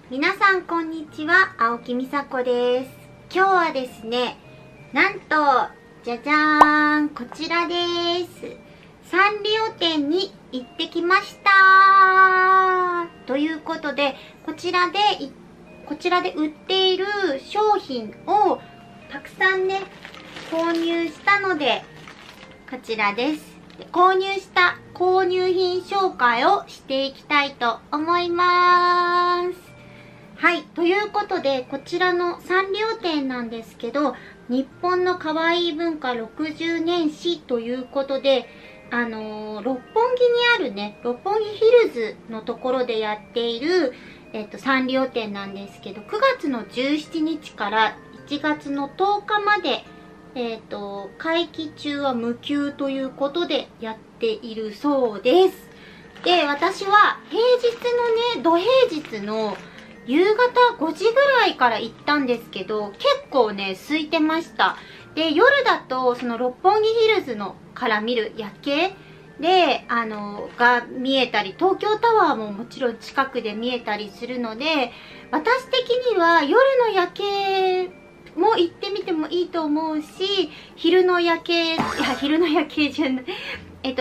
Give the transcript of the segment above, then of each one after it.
皆さんこんにちは、青木美佐子です。今日はですね、なんとじゃじゃーん、こちらです。サンリオ店に行ってきましたということで、こちらで売っている商品をたくさんね購入したので、こちらです。購入した購入品紹介をしていきたいと思います。はい、ということで、こちらのサンリオ店なんですけど、日本のかわいい文化60年史ということで、六本木にあるね、六本木ヒルズのところでやっている、サンリオ店なんですけど、9月の17日から1月の10日まで、会期中は無休ということでやっているそうです。で、私は平日のね、土平日の夕方5時ぐらいから行ったんですけど、結構ね、空いてました。で、夜だと、その六本木ヒルズのから見る夜景で、が見えたり、東京タワーももちろん近くで見えたりするので、私的には夜の夜景も行ってみてもいいと思うし、昼の夜景じゃない、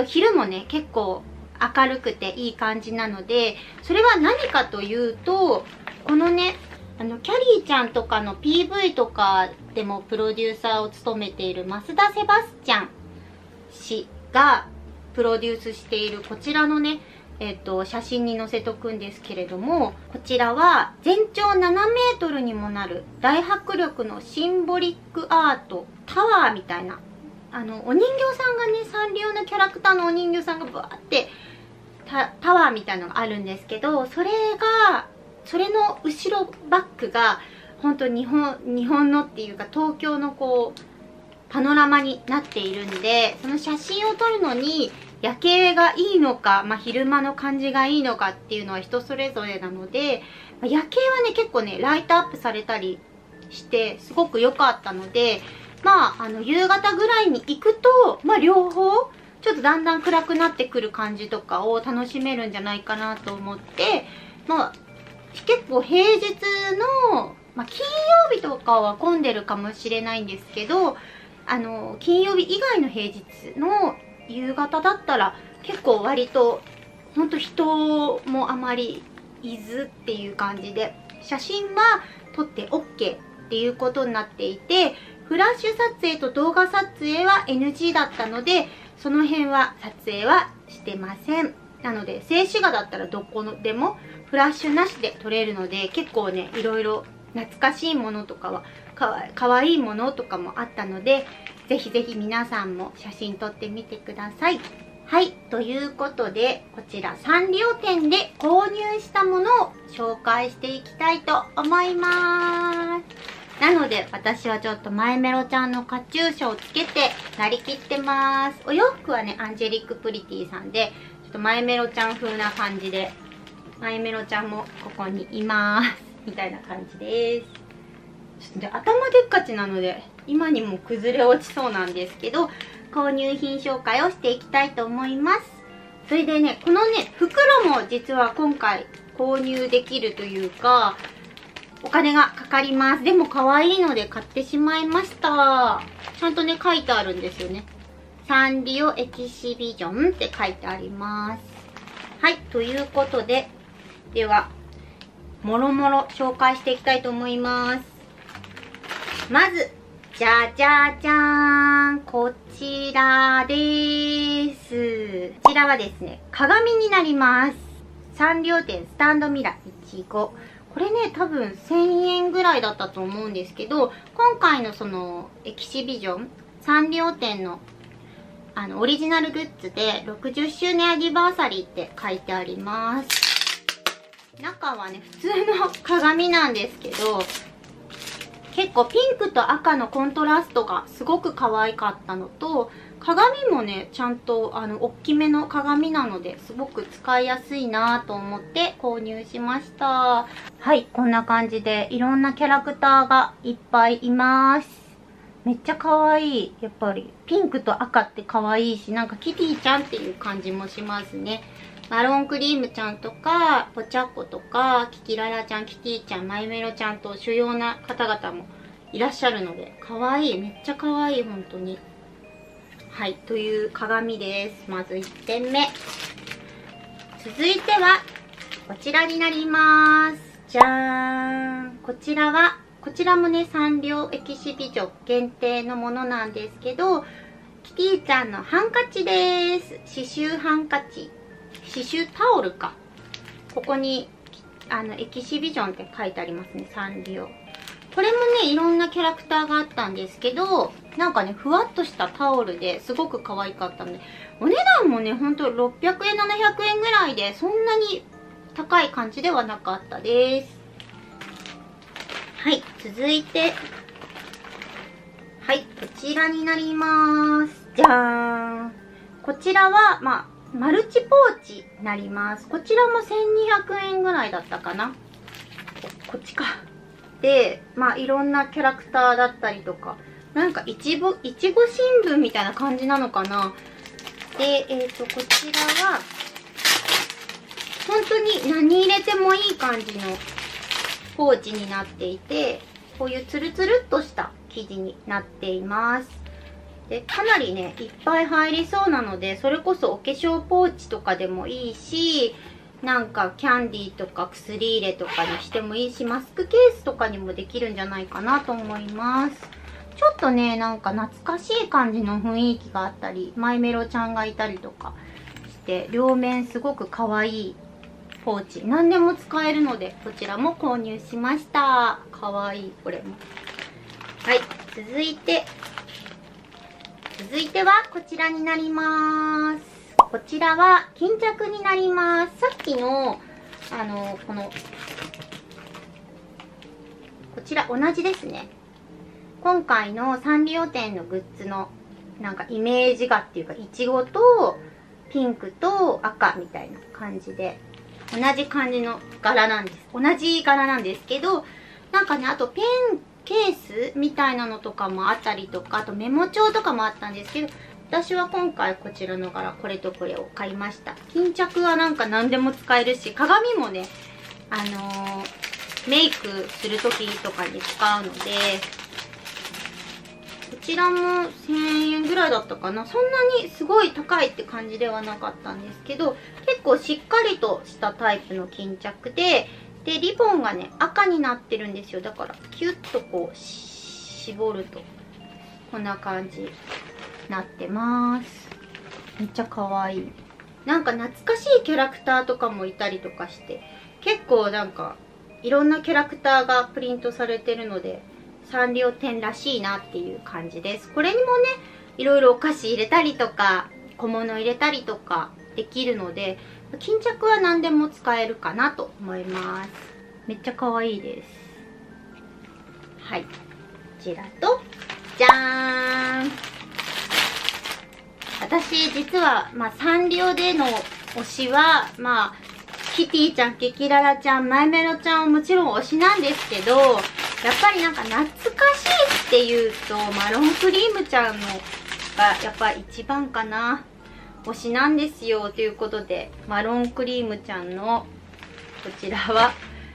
昼もね、結構明るくていい感じなので、それは何かというと、このね、キャリーちゃんとかの PV とかでもプロデューサーを務めている増田セバスチャン氏がプロデュースしているこちらのね、写真に載せとくんですけれども、こちらは全長7メートルにもなる大迫力のシンボリックアートタワーみたいな、お人形さんがね、サンリオのキャラクターのお人形さんがバーってタワーみたいなのがあるんですけど、それの後ろバックが本当日本のっていうか東京のこうパノラマになっているんで、その写真を撮るのに夜景がいいのか、昼間の感じがいいのかっていうのは人それぞれなので、夜景はね結構ねライトアップされたりしてすごく良かったので、夕方ぐらいに行くと両方ちょっとだんだん暗くなってくる感じとかを楽しめるんじゃないかなと思って、結構平日の、金曜日とかは混んでるかもしれないんですけど、金曜日以外の平日の夕方だったら結構割とほんと人もあまりいずっていう感じで、写真は撮って OK っていうことになっていて、フラッシュ撮影と動画撮影は NG だったので、その辺は撮影はしてません。なので静止画だったらどこでもフラッシュなしで撮れるので、結構ねいろいろ懐かしいものとかはかわいいものとかもあったので、ぜひぜひ皆さんも写真撮ってみてください。はい、ということでこちらサンリオ店で購入したものを紹介していきたいと思います。なので私はちょっとマイメロちゃんのカチューシャをつけてなりきってます。お洋服はねアンジェリックプリティさんで、ちょっとマイメロちゃん風な感じで、マイメロちゃんもここにいますみたいな感じです。ちょっとね頭でっかちなので今にも崩れ落ちそうなんですけど、購入品紹介をしていきたいと思います。それでね、このね袋も実は今回購入できるというかお金がかかります。でも可愛いので買ってしまいました。ちゃんとね書いてあるんですよね。サンリオエキシビジョンって書いてあります。はい、ということで、ではもろもろ紹介していきたいと思います。まずじゃじゃじゃーん、こちらです。こちらはですね鏡になります。サンリオ店スタンドミラー15、これね多分1000円ぐらいだったと思うんですけど、今回のそのエキシビジョンサンリオ店のオリジナルグッズで60周年アニバーサリーって書いてあります。中はね普通の鏡なんですけど、結構ピンクと赤のコントラストがすごく可愛かったのと、鏡もねちゃんと大きめの鏡なのですごく使いやすいなと思って購入しました。はい、こんな感じでいろんなキャラクターがいっぱいいます。めっちゃ可愛い。やっぱりピンクと赤って可愛いし、なんかキティちゃんっていう感じもしますね。 マロンクリームちゃんとか、ポチャッコとか、キキララちゃん、キティちゃん、マイメロちゃんと主要な方々もいらっしゃるので、かわいい。めっちゃかわいい、本当に。はい、という鏡です。まず1点目。続いては、こちらになります。じゃーん。こちらもね、サンリオエキシビジョン限定のものなんですけど、キティちゃんのハンカチです。刺繍ハンカチ。刺繍タオルか。ここに、エキシビジョンって書いてありますね、サンリオ。これもね、いろんなキャラクターがあったんですけど、なんかね、ふわっとしたタオルですごく可愛かったので、お値段もね、ほんと600円、700円ぐらいで、そんなに高い感じではなかったです。はい、続いて、はい、こちらになります。じゃーん。こちらは、マルチポーチになります。こちらも1200円ぐらいだったかな。こっちか。で、いろんなキャラクターだったりとか、なんかいちご新聞みたいな感じなのかな。で、こちらは、本当に何入れてもいい感じのポーチになっていて、こういうツルツルっとした生地になっています。で、かなりね、いっぱい入りそうなので、それこそお化粧ポーチとかでもいいし、なんかキャンディーとか薬入れとかにしてもいいし、マスクケースとかにもできるんじゃないかなと思います。ちょっとね、なんか懐かしい感じの雰囲気があったり、マイメロちゃんがいたりとかして、両面すごく可愛いポーチ。何でも使えるので、こちらも購入しました。可愛い、これも。はい、続いてはこちらになります。こちらは巾着になります。さっきの、こちら同じですね。今回のサンリオ店のグッズのなんかイメージ画っていうか、いちごとピンクと赤みたいな感じで、同じ感じの柄なんです。同じ柄なんですけど、なんかね、あとペンケースみたいなのとかもあったりとか、あとメモ帳とかもあったんですけど、私は今回こちらの柄、これとこれを買いました。巾着はなんか何でも使えるし、鏡もね、メイクする時とかに使うので、こちらも1000円ぐらいだったかな。そんなにすごい高いって感じではなかったんですけど、結構しっかりとしたタイプの巾着で、リボンがね、赤になってるんですよ。だから、キュッとこう、絞ると、こんな感じになってます。めっちゃ可愛い。なんか懐かしいキャラクターとかもいたりとかして、結構なんか、いろんなキャラクターがプリントされてるので、サンリオ店らしいなっていう感じです。これにもね、いろいろお菓子入れたりとか、小物入れたりとかできるので、巾着は何でも使えるかなと思います。めっちゃ可愛いです。はい。こちらと、じゃーん。私、実は、サンリオでの推しは、キティちゃん、キキララちゃん、マイメロちゃんはもちろん推しなんですけど、やっぱりなんか懐かしいっていうと、マロンクリームちゃんのがやっぱ一番かな。推しなんですよ。ということで、マロンクリームちゃんの、こちらは、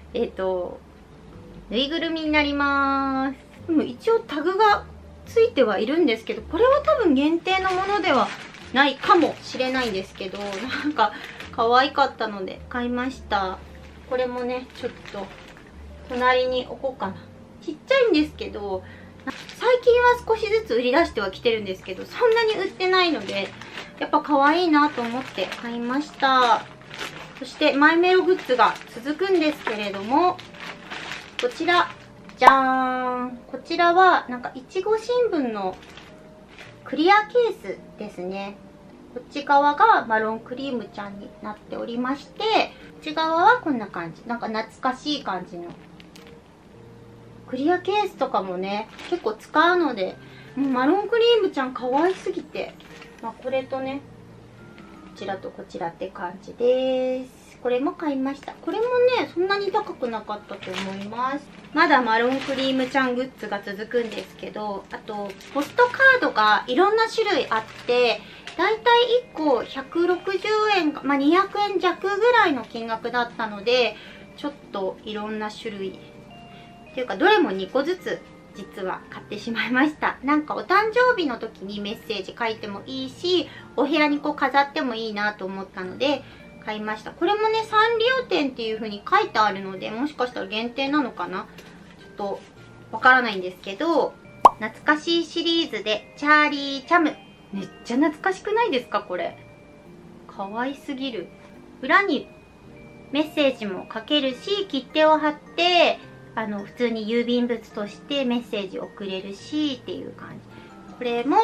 ぬいぐるみになります。でも一応タグがついてはいるんですけど、これは多分限定のものではないかもしれないんですけど、なんか可愛かったので買いました。これもね、ちょっと隣に置こうかな。ちっちゃいんですけど、最近は少しずつ売り出してはきてるんですけど、そんなに売ってないので、やっぱ可愛いなと思って買いました。そしてマイメログッズが続くんですけれども、こちら、じゃーん。こちらはなんかいちご新聞のクリアケースですね。こっち側がマロンクリームちゃんになっておりまして、こっち側はこんな感じ。なんか懐かしい感じの。クリアケースとかもね、結構使うので、もうマロンクリームちゃん可愛すぎて、これとね、こちらとこちらって感じです。 これも買いました。これもね、そんなに高くなかったと思います。まだマロンクリームちゃんグッズが続くんですけど、あと、ポストカードがいろんな種類あって、だいたい1個160円か、200円弱ぐらいの金額だったので、ちょっといろんな種類。っていうか、どれも2個ずつ実は買ってしまいました。なんかお誕生日の時にメッセージ書いてもいいし、お部屋にこう飾ってもいいなと思ったので、買いました。これもね、サンリオ店っていう風に書いてあるので、もしかしたら限定なのかな、ちょっとわからないんですけど、懐かしいシリーズでチャーリーチャム。めっちゃ懐かしくないですかこれ。かわいすぎる。裏にメッセージも書けるし、切手を貼って普通に郵便物としてメッセージ送れるしっていう感じ。これも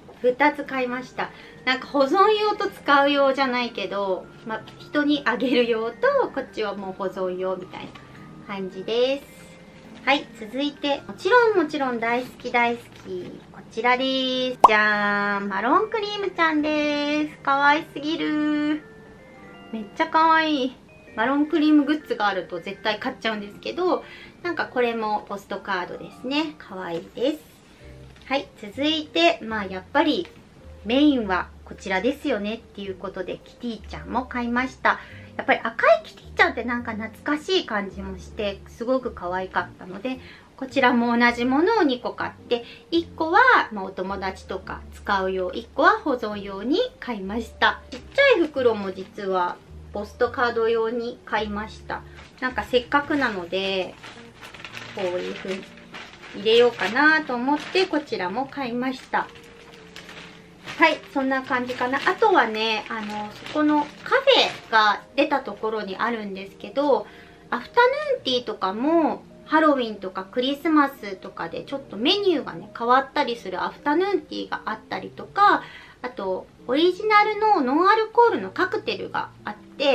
2つ買いました。なんか保存用と使う用じゃないけど、人にあげる用と、こっちはもう保存用みたいな感じです。はい、続いて、もちろん大好きこちらです。じゃーん、マロンクリームちゃんです。かわいすぎる。めっちゃかわいい。マロンクリームグッズがあると絶対買っちゃうんですけど、なんかこれもポストカードですね。かわいいです。はい、続いて、やっぱりメインはこちらですよねっていうことで、キティちゃんも買いました。やっぱり赤いキティちゃんってなんか懐かしい感じもして、すごく可愛かったので、こちらも同じものを2個買って、1個はお友達とか使う用、1個は保存用に買いました。ちっちゃい袋も実はポストカード用に買いました。なんかせっかくなので、こういう風に入れようかなと思って、こちらも買いました。はい、そんな感じかな。あとはね、そこのカフェが出たところにあるんですけど、アフタヌーンティーとかも、ハロウィンとかクリスマスとかでちょっとメニューがね、変わったりするアフタヌーンティーがあったりとか、あと、オリジナルのノンアルコールのカクテルがあって、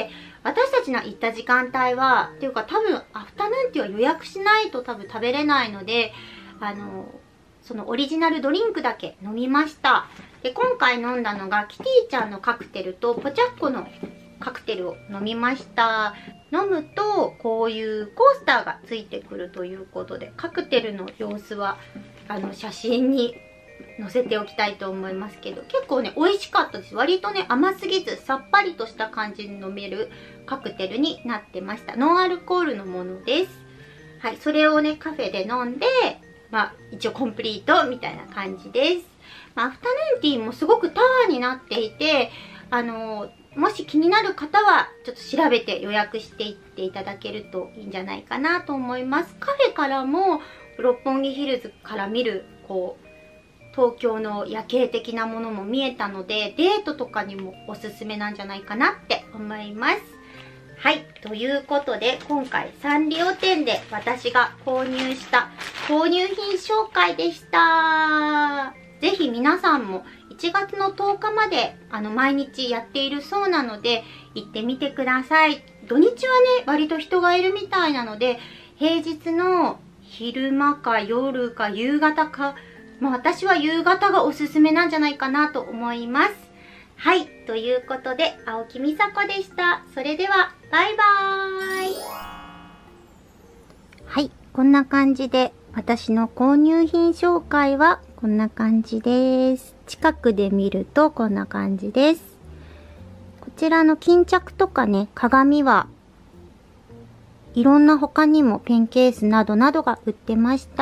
私たちの行った時間帯は、っていうか多分アフタヌーンティーは予約しないと多分食べれないので、そのオリジナルドリンクだけ飲みました。で、今回飲んだのがキティちゃんのカクテルとポチャッコのカクテルを飲みました。飲むとこういうコースターがついてくるということで、カクテルの様子は写真に載せておきたいと思いますけど、結構ね美味しかったです。割とね甘すぎずさっぱりとした感じに飲めるカクテルになってました。ノンアルコールのものです。はい、それをねカフェで飲んで、一応コンプリートみたいな感じです。アフタヌーンティーもすごくタワーになっていて、もし気になる方はちょっと調べて予約していっていただけるといいんじゃないかなと思います。カフェからも六本木ヒルズから見る東京の夜景的なものも見えたので、デートとかにもおすすめなんじゃないかなって思います。はい、ということで今回サンリオ店で私が購入した購入品紹介でした。ぜひ皆さんも1月の10日まで毎日やっているそうなので行ってみてください。土日はね割と人がいるみたいなので、平日の昼間か夜か夕方か、私は夕方がおすすめなんじゃないかなと思います。はい、ということで青木美沙子でした。それではバイバーイ。はい、こんな感じで私の購入品紹介はこんな感じです。近くで見るとこんな感じです。こちらの巾着とかね、鏡はいろんな他にもペンケースなどなどが売ってました。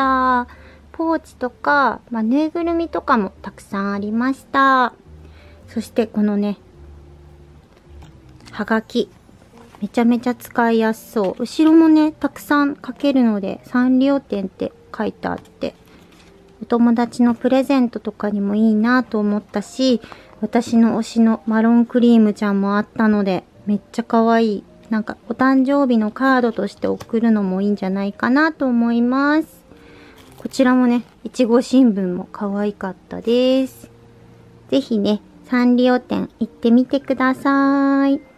ポーチとか、ぬいぐるみとかもたくさんありました。そしてこのね、はがき。めちゃめちゃ使いやすそう。後ろもね、たくさん書けるので、サンリオ店って書いてあって、お友達のプレゼントとかにもいいなと思ったし、私の推しのマロンクリームちゃんもあったので、めっちゃ可愛い。なんかお誕生日のカードとして送るのもいいんじゃないかなと思います。こちらもね、いちご新聞も可愛かったです。ぜひね、サンリオ店行ってみてください。